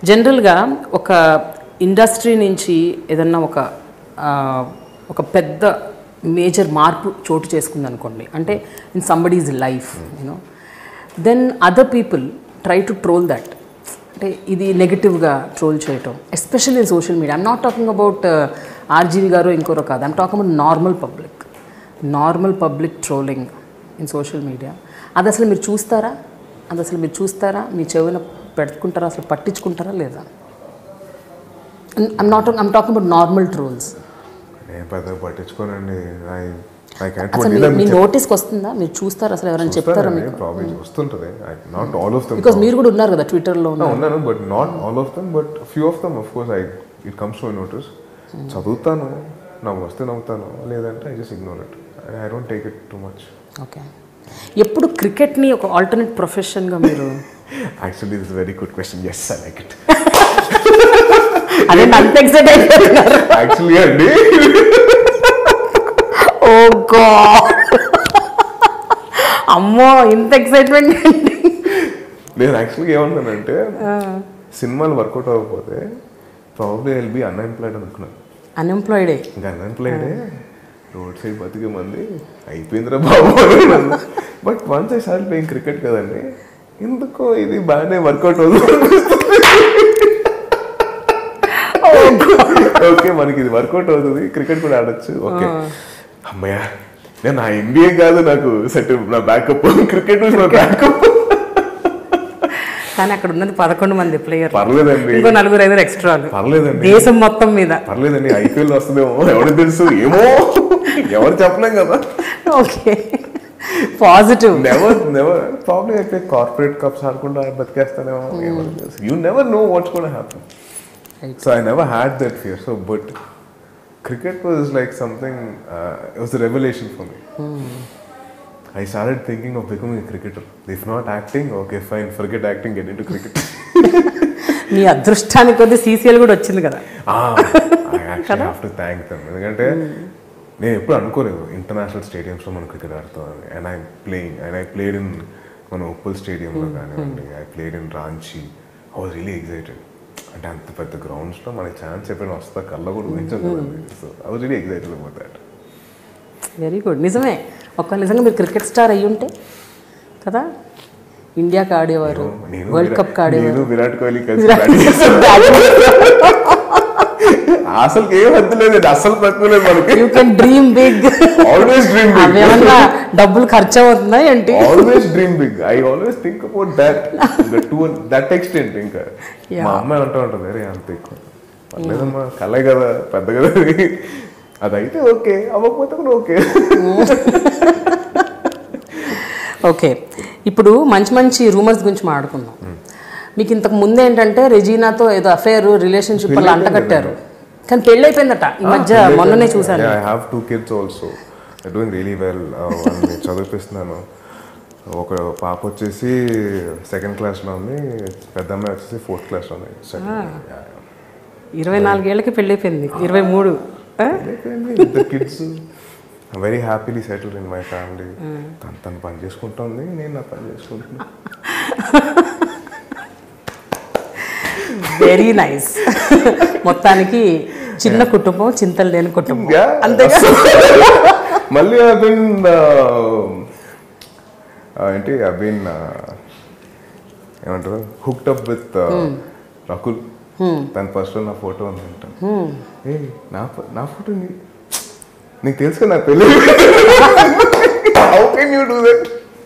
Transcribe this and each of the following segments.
జనరల్గా ఒక ఇండస్ట్రీ నుంచి ఏదన్నా ఒక పెద్ద మేజర్ మార్పు చోటు చేసుకుంది అనుకోండి, అంటే in somebody's life you, know then other people try to troll, that ఇది నెగిటివ్గా ట్రోల్ చేయటం, especially in social media. I'm not talking about RGV garu ఇంకోరో కాదు, I'm talking about normal public trolling in social media. అది అసలు మీరు చూస్తారా? మీ చెవిన పెట్టుకుంటారా? అసలు పట్టించుకుంటారా లేదా? I'm talking about normal trolls. నేను పెద్దగా పట్టించుకోనండి. మీ నోటీస్కి వస్తుందా? మీరు చూస్తారా? అసలు ఎవరైనా చెప్తారా మీకు? ప్రాబ్లమ్ వస్తుంటుంది. Not all of them, because మీరు కూడా ఉన్నారు కదా ట్విట్టర్లో. ఉన్నాను, but not all of them, but few of them of course it comes to my notice. చదువుతాను, నాకు వస్తే నవ్వుతాను, లేదంటే I just ignore it. I don't take it too much. Okay. ఎప్పుడు క్రికెట్ని ఒక ఆల్టర్నేట్ ప్రొఫెషన్గా మీరు? Actually this very good question. Yes, I like it. అదే అంత ఎక్సైట్ అయిపోతున్నారు యాక్చువల్లీ అండి. ఓ గాడ్, అమ్మో ఇంత ఎక్సైట్మెంట్ అండి. నేను యాక్చువల్గా ఏమన్నానంటే, సినిమాలు వర్కౌట్ అవ్వకపోతే probably I will be unemployed అనుకున్నాను. అన్ఎంప్లాయిడే? ఇంకా అన్ఎంప్లాయిడే, రోడ్ సైడ్ బతికే మంది అయిపోయిందిరా బాబు. But once I start playing cricket కదండి, ఎందుకో ఇది బాగానే వర్కౌట్ అవుతుంది. ఓకే, మనకి ఇది వర్కౌట్ అవుతుంది, క్రికెట్ కూడా ఆడచ్చు. ఓకే, అమ్మయ్య, నేను నా NBA కాదు నాకు సెట్, నా బ్యాకప్ క్రికెట్ నా బ్యాకప్. కానీ అక్కడ ఉన్నది 11 మంది ప్లేయర్. పర్లేదండి, ఇంకో 4-5 ఎక్స్ట్రా. పర్లేదండి, దేశం మొత్తం మీద. పర్లేదండి, IPL వస్తుందేమో, ఎవరికి తెలుసు, ఏమో ఎవరు చెప్పలేం కదా. Okay, positive. నెవర్ ప్రాబ్లీ అయితే కార్పొరేట్ కప్స్ ఆడకుండా బతికేస్తానేమో, ఎవరు తెలుసు. You never know what's gonna happen. So I never had that fear. So, but cricket was like something. It was a revelation for me. I started thinking of becoming a cricketer. If not acting, okay, fine, forget acting, get into cricket. మీ అదృష్టానికి కొద్ది CCL కూడా వచ్చింది కదా. I actually have to thank them. ఎందుకంటే నేను ఎప్పుడు అనుకోలేదు ఇంటర్నేషనల్ స్టేడియంస్లో మనం క్రికెట్ ఆడుతామని. అండ్ ఐ ప్లేడ్ ఇన్ మన ఉప్పల్ స్టేడియంలో కానివ్వండి, I played in Ranchi. I was really excited. అంటే అంత పెద్ద గ్రౌండ్స్లో మనకి ఛాన్స్ ఎప్పుడైనా వస్తా కళ్ళ కూడా ఊహించకూడదు. So I was really excited about that. Very good. నిజమే, నిజంగా మీరు క్రికెట్ స్టార్ అయ్యి ఉంటే కదా, ఇండియాకి ఆడేవారు, వరల్డ్ కప్ ఆడేవారు. విరాట్ కోహ్లీ కలిసి అసలు ఏం హద్దులేదు, అసలు తక్కువలేదు మనకి. You can dream big. Always dream big. ఏమన్నా డబ్బులు ఖర్చు అవుతుందా ఏంటి? Always dream big. I always think about that to that extent. ఇంకా మా అమ్మాయి అంటూ ఉంటుంది, అరే అంత ఎక్కువ పర్లేదమ్మా, కలే కదా, పెద్ద కదా, అదైతే ఓకే, అవ్వకపోతే కూడా ఓకే. ఓకే, ఇప్పుడు మంచి రూమర్స్ గురించి మాట్లాడుకుందాం. మీకు ఇంతకు ముందు ఏంటంటే రెజీనాతో ఏదో అఫేర్ రిలేషన్షిప్ వల్ల అంటకట్టారు, కానీ పెళ్ళి అయిపోయిందట ఈ మధ్య, మొన్ననే చూసాను. I have 2 kids also, they doing really well. వాళ్ళని చదివిపిస్తున్నాను. ఒక పాప వచ్చేసి 2nd క్లాస్లో ఉంది, పెద్ద అమ్మాయి వచ్చేసి 4th క్లాస్లో ఉంది. 24 ఏళ్ళకి పెళ్ళి అయిపోయింది. 23 ఇద్దరు kids, very happily settled in my family. తను పని చేసుకుంటుంది, నేను నా పని చేసుకుంటున్నా. Very nice. మొత్తానికి చిన్న కుటుంబం, చింతలు లేని కుటుంబం, అంతేగా. మళ్ళీ ఏంటి ఏమంటారు, హుక్డ్ అప్ విత్ రకుల్. తన ఫస్ట్లో నా ఫోటో ఉందంట. ఏ నా ఫోటో నీకు తెలుసు కదా, నాకు పెళ్ళి. How can you do that?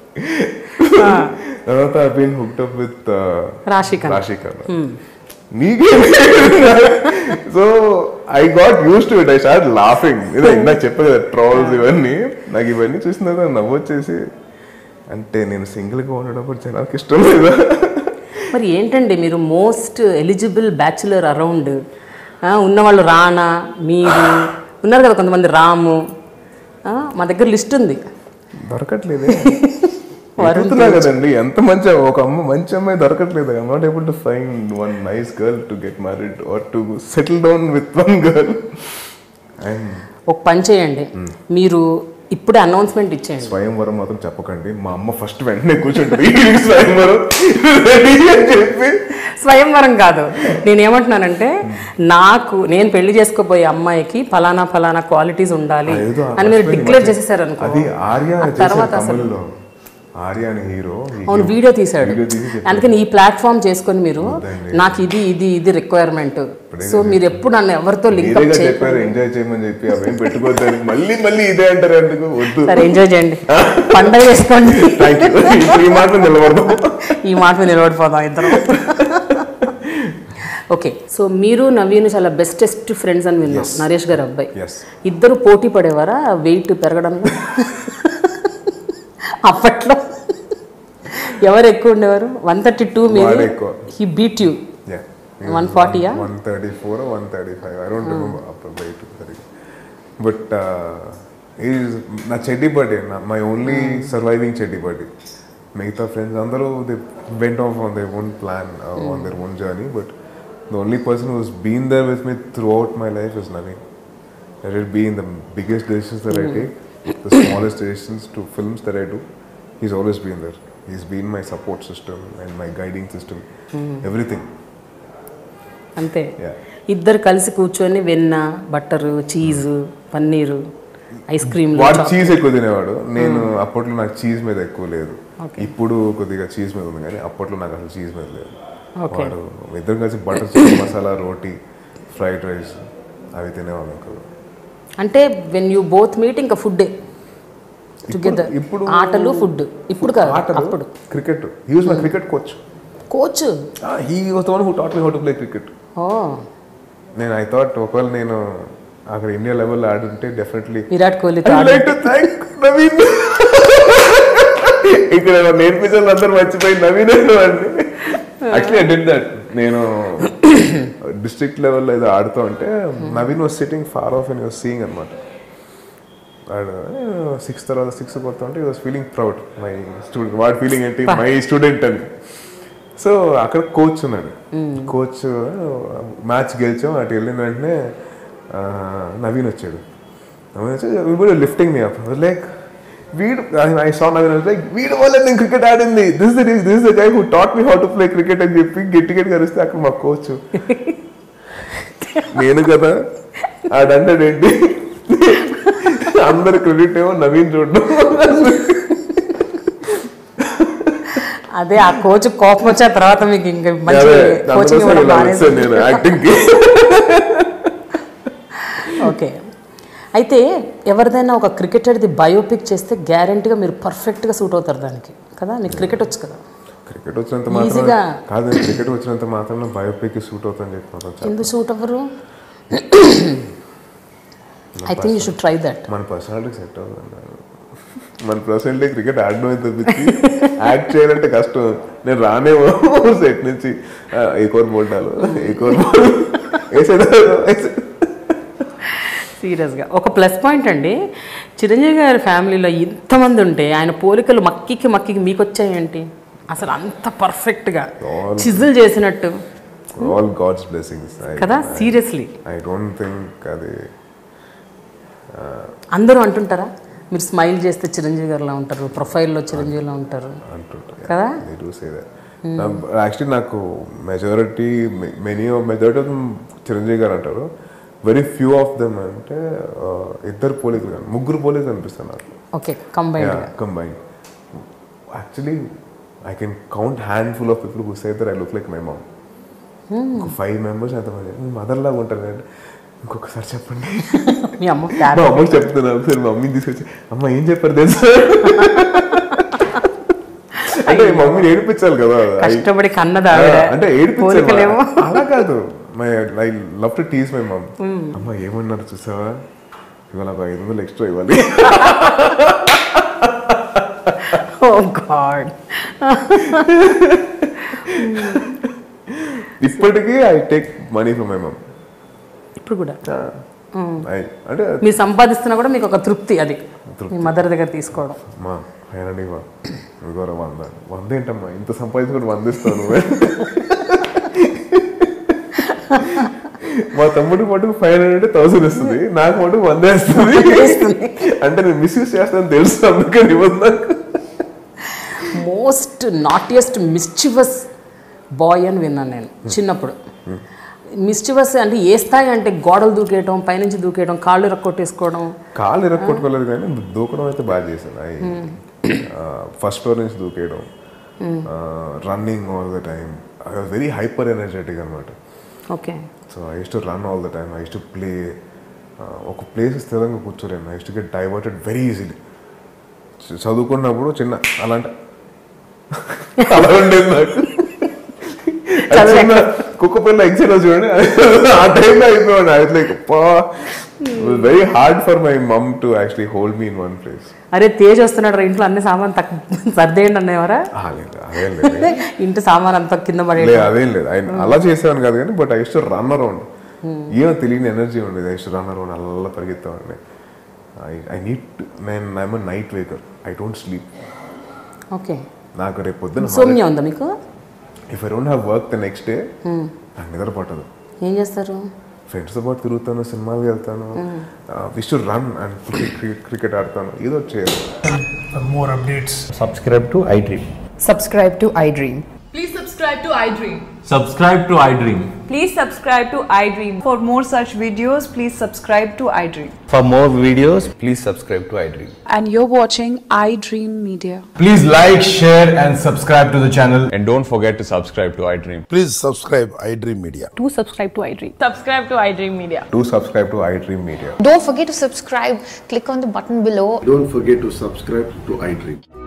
తర్వాత I been hooked up with Rashika. నీకే. So I got use to it. I start laughing. ఇందాక చెప్పే కదా ట్రోల్స్ ఇవన్నీ, నాకు ఇవన్నీ చూసిన తర్వాత నవ్వు వచ్చేసి, అంటే నేను సింగిల్గా ఉండడం కూడా జనానికి ఇష్టం లేదా? మరి ఏంటండి మీరు మోస్ట్ ఎలిజిబుల్ బ్యాచులర్ అరౌండ్ ఉన్నవాళ్ళు, రానా, మీరు ఉన్నారు కదా కొంతమంది, రాము, మా దగ్గర లిస్ట్ ఉంది. దొరకట్లేదే కదండి. ఎంత మంచి అమ్మాయి దొరకట్లేదు. I'm not able to find one nice girl to get married or to settle down with one girl. ఒక పని చేయండి, మీరు ఇప్పుడే అనౌన్స్మెంట్ ఇచ్చేయండి. స్వయంవరం మాత్రం చెప్పకండి. మా అమ్మ ఫస్ట్ వెంటనే కూర్చుంటుంది స్వయంవరం రెడీ అని చెప్పి. స్వయంవరం కాదు, నేనేమంటున్నానంటే నేను పెళ్లి చేసుకోబోయే అమ్మాయికి ఫలానా ఫలానా క్వాలిటీస్ ఉండాలి అని మీరు డిక్లేర్ చేసేసారు అనుకో. అది ఆర్య తర్వాత అసలు ఆర్య అని హీరో అవును వీడియో తీసాడు. అందుకని ఈ ప్లాట్ఫామ్ చేసుకొని మీరు నాకు ఇది ఇది ఇది రిక్వైర్మెంట్, సో మీరు ఎప్పుడు నన్ను ఎవరితో లింక్ అప్ చెప్పారు ఎంజాయ్ చేయమని చెప్పి అవేం పెట్టుకోవద్దని మళ్ళీ మళ్ళీ ఇదే అంటారు. ఎందుకు వద్దు, సరే ఎంజాయ్ చేయండి, పండగ చేసుకోండి. ఈ మాట నిలబడదాం, ఈ మాట నిలబడిపోదాం ఇద్దరం. ఓకే, సో మీరు నవీన్ చాలా బెస్టెస్ట్ ఫ్రెండ్స్ అని విన్నాం. నరేష్ గారు అబ్బాయి, ఇద్దరు పోటీ పడేవారా వెయిట్ పెరగడంలో? అప్పట్లో ఎవరు ఎక్కువ ఉండేవారు? 132 మీరు, he beat you 140 134 135 I don't remember upper weight but నా చెడ్డీ బర్త్డే, మై ఓన్లీ సర్వైవింగ్ చెడ్డీ బర్త్డే. మిగతా ఫ్రెండ్స్ అందరూ they went off on their own plan on their own journey, but the only person who's been there with me throughout my life is Naveen. Let it be in the biggest decisions that I take, the smallest decisions to films that I do, he's always been there. He's been my support system and my guiding system, everything. అంతే, ఇద్దరు కలిసి కూర్చొని వెన్న, butter, cheese, paneer, ice cream. వాడు cheese ఎక్కువ తినేవాడు, నేను అప్పట్లో నాకు చీజ్ మీద ఎక్కువ లేదు. ఇప్పుడు కొద్దిగా చీజ్ మీద ఉంది కానీ అప్పట్లో నాకు అసలు చీజ్ మీద లేదు. వాడు ఇద్దరు కలిసి butter chicken masala, roti, fried rice అవి తినేవాళ్ళు. అంటే వెన్ యూ బోత్ మీట్ ఇంకా ఫుడ్ టుగెదర్. ఇప్పుడు ఆటలు ఫుడ్. ఇప్పుడు కాదు, అప్పుడు cricket. He was my cricket coach. He was the one who taught me how to play cricket. నేను ఐ థాట్ ఒకవేళ నేను అక్కడ ఇండియా లెవెల్లో ఆడుంటే డెఫినెట్లీ విరాట్ కోహ్లీ. ఇక్కడ నేర్పించాలి అందరూ మర్చిపోయి నవీన్ అండి. Actually I did that. నేను డిస్ట్రిక్ట్ లెవెల్లో ఏదో ఆడుతూ ఉంటే Naveen was sitting far off and was seeing అనమాట. 6 తర్వాత 6 కొడుతూ ఉంటే was feeling proud my student. వాడు ఫీలింగ్ ఏంటి మై స్టూడెంట్ అని. సో అక్కడ కోచ్ ఉన్నాడు. కోచ్ మ్యాచ్ గెలిచాం, అటు వెళ్ళిన వెంటనే నవీన్ వచ్చాడు. నవీన్ వచ్చి లిఫ్టింగ్ మీ అప్ లైక్ వీడు. ఐ సా నవీన్ లైక్ వీడు వల్ల నేను క్రికెట్ ఆడింది, this is the guy who taught me how to play cricket అని చెప్పి గట్టి గట్టిగా అరిస్తే అక్కడ మా కోచ్ నేను కదా ఆడంటాడేంటి, అందరు క్రెడిట్ ఏమో నవీన్ చూడడం. అదే ఆ కోచ్ కోపం వచ్చిన తర్వాత మీకు ఇంకా మంచి కోచింగ్ ఇవ్వడం నేను యాక్టింగ్. ఓకే, అయితే ఎవరిదైనా ఒక క్రికెటర్ది బయోపిక్ చేస్తే గ్యారంటీగా మీరు పర్ఫెక్ట్గా సూట్ అవుతారు దానికి కదా. మీకు క్రికెట్ వచ్చు కదా. క్రికెట్ వచ్చినంత మాత్రం కాదు, క్రికెట్ వచ్చినంత మాత్రం బయోపిక్ సూట్ అవుతుందని చెప్పి ఎందుకు సూట్ అవ్వరు? I think you should try that. మన పర్సనాలిటీకి సెట్ అవుతుంది. మన పర్సనాలిటీ క్రికెట్ ఆడడం అయితే తప్పించి యాక్ట్ చేయాలంటే కష్టం. నేను రానేమో సెట్ నుంచి ఏకోర్ బోల్డాలు ఏకోర్ సీరియస్గా ఒక ప్లస్ పాయింట్ అండి. చిరంజీవి గారి ఫ్యామిలీలో ఇంతమంది ఉంటే ఆయన పోలికలు మక్కికి మీకు వచ్చాయేంటి అసలు అంత పర్ఫెక్ట్గా చిజిల్ చేసినట్టు? ఆల్ గాడ్స్ బ్లెస్సింగ్స్ కదా. సీరియస్లీ ఐ డోంట్ థింక్ అది అందరూ అంటుంటారా మీరు స్మైల్ చేస్తే చిరంజీవి గారిలా ఉంటారు, ప్రొఫైల్లో చిరంజీవిలా ఉంటారు కదా. యాక్చువల్లీ నాకు మెజారిటీ ఆఫ్ చిరంజీవి గారు అంటారు. వెరీ ఫ్యూ ఆఫ్ దెమ్ అంటే ఇద్దరు పోలీసులు కానీ 3 పోలీసులు అనిపిస్తారు నాకు. Okay, combined. Actually I can count handful of people who say that I look like my mom. 5 members ఎంతమంది మదర్ లాగా ఉంటారు అంటే ఇంకొకసారి చెప్పండి. మీ అమ్మ చెప్తున్నా ఒకసారి మా మమ్మీని తీసుకొచ్చి అమ్మ ఏం చెప్పారు తెలుసా అంటే మమ్మీని ఏడిపించాలి కదా, కష్టపడి కన్నదా అంటే ఏడిపించాలి అలా కాదు. I love to tease my mum. అమ్మ ఏమన్నారు చూసావా, ఇవాళ 500 ఎక్స్ట్రా ఇవ్వాలి. ఇప్పటికీ I take money from my mum. ఇప్పుడు కూడా అంటే మీరు సంపాదిస్తున్నా కూడా మీకు ఒక తృప్తి, అది మీ మదర్ దగ్గర తీసుకోవడం. మా అయినండి 100 ఏంటమ్మా ఇంత సంపాదించుకుంటే 100 ఇస్తాను. మా తమ్ముడికి మటుకు 500-1000 ఇస్తుంది, నాకు మటుకు 100 ఇస్తుంది. అంటే నేను మిస్యూజ్ చేస్తానని తెలుసు, అందుకని ఇవ్వదు నాకు. మోస్ట్ నాటియస్ట్ మిస్చివస్ బాయ్ అని విన్నాను నేను చిన్నప్పుడు. మిస్చివస్ అంటే ఏ స్థాయి అంటే గోడలు దూకేయడం, పైనుంచి దూకేయడం, కాళ్ళు ఇరక్కొట్టేసుకోవడం. కాళ్ళు ఇరక్కొట్టుకోలేదు కానీ దూకడం అయితే బాగా చేశాను. ఫస్ట్ ఫ్లోర్ నుంచి దూకేయడం, running all the time. I was very hyper energetic అనమాట. Okay. So I use to run all the time, I use to play. ఒక ప్లేస్ స్థిరంగా కూర్చోలేను, I use to get diverted very easily. చదువుకున్నప్పుడు చిన్న అలాంటి అలా ఉండేది నాకు. కుక్క పిల్ల ఎగ్జైట్ చూడండి, ఆ టైంలో అయిపోయాడు. I was like very hard for my mum to actually hold me in one place. అరే తేజ్ వస్తున్నాడు ఇంట్లో అన్ని సామాన్ సర్దేయండి అన్నవారా? అదేం లేదు, ఇంటి సామాన్ అంతా కింద పడే అదేం లేదు. అలా చేసేవాను కాదు కానీ, but I use to run around. ఏమో తెలియని ఎనర్జీ ఉండేది. I use to run around, అలా పరిగెత్తామండి. I need I'm a night waker, I don't sleep. Okay. నాకు రేపు పొద్దున సోమ్య ఉందా మీకు? If I don't have work the next day నాకు నిద్ర పట్టదు. ఏం చేస్తారు? ఫ్రెండ్స్తో పాటు తిరుగుతాను, సినిమాకి వెళ్తాను, wish to run and cricket ఆడతాను, ఏదో చేయాలి. For more updates, subscribe to iDream. Subscribe to iDream. Please subscribe to iDream. Subscribe to iDream. Please subscribe to iDream. For more such videos, please subscribe to iDream. For more videos, please subscribe to iDream. And you're watching iDream Media. Please like, share and subscribe to the channel. And don't forget to subscribe to iDream. please subscribe iDream Media. Do subscribe to iDream. Subscribe to iDream Media. Do subscribe to iDream Media. Don't forget to subscribe. Click on the button below. Don't forget to subscribe to iDream.